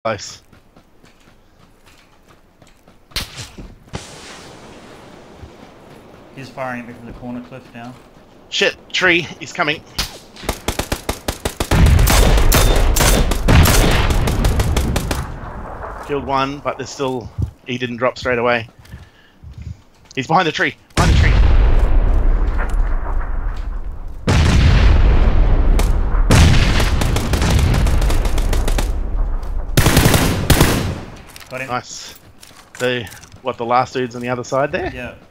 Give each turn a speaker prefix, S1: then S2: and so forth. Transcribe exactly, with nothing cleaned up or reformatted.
S1: close.
S2: He's firing at me from the corner cliff now.
S1: Shit, tree, he's coming. Killed one, but there's still... He didn't drop straight away. He's behind the tree, behind the tree.
S2: Got him.
S1: Nice. So, what, the last dude's on the other side there?
S2: Yeah.